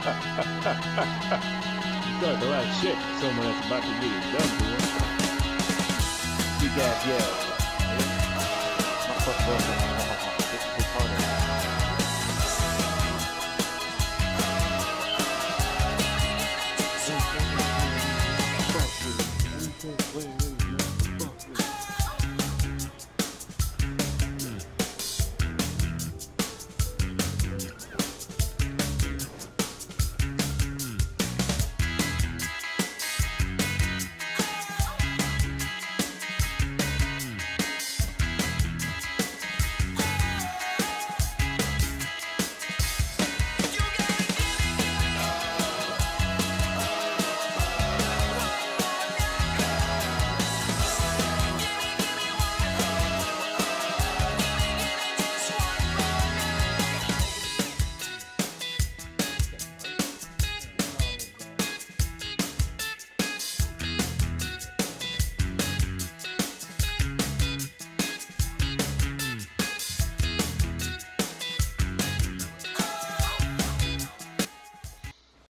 You start to like shit for someone that's about to get it done to him. Big ass yeah. My fuck brother.